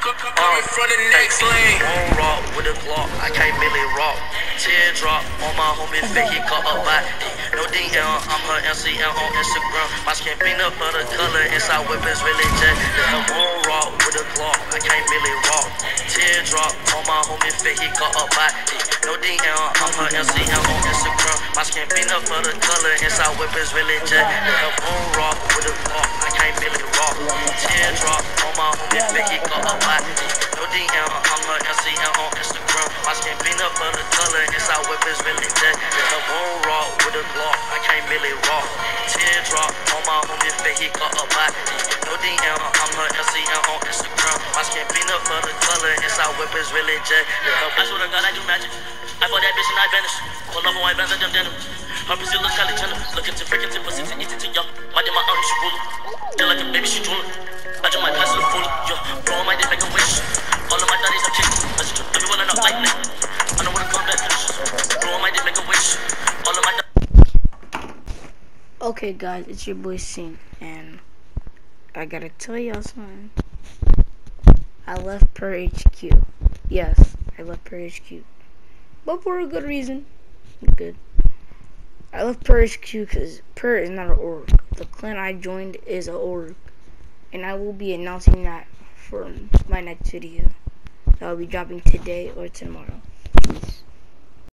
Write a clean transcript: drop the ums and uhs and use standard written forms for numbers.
Coming from the next lane. Won't rock with a Glock, I can't really rock. Teardrop on my homie fake, he caught up by no DM, I'm her MCM on Instagram. My skin peanut butter color, inside weapons really jet. I won't rock with a Glock, I can't really rock. Teardrop on my homie fake, he caught up by no DM, I'm her MCM on Instagram. My skin peanut butter color, inside weapons really jet. I won't rock with a Glock, I can't really rock. Teardrop on my homie fake, he caught up by no DM, I'm her MCM on Instagram. My skin peanut butter color, inside weapons really jet. I won't rock with a Glock, I can't really rock. Teardrop on my homie fake, he caught up by no DM, I'm her MCM on Instagram. My skin peanut butter color, inside weapons really jet. I swear to God, I do magic. I fought that bitch and I vanished. Pull off on white bands of them denim. Her pussy look Kylie Jenner. Looking to freaking to pussy to eat it to y'all. My did my arm, she ruler. Feel like a baby, she drooling. I just might pass it a fool. Yo, blow on my dick, make a wish. All of my daddies are kids. Let's just live it well enough like me. I know what to come back. Blow on my dick, make a wish. All of my Okay guys, it's your boy Sing, and I gotta tell y'all something. I left Per HQ. Yes, I left Per HQ. But for a good reason. Good. I left Per HQ because Per is not an org. The clan I joined is an org. And I will be announcing that for my next video. That will be dropping today or tomorrow. Peace.